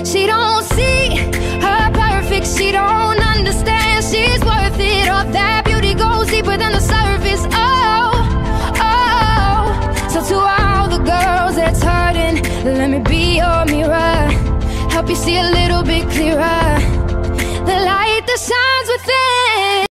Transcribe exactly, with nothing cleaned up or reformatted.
She don't see her perfect, she don't understand she's worth it. All that beauty goes deeper than the surface. Oh, oh. So to all the girls that's hurting, let me be your mirror, help you see a little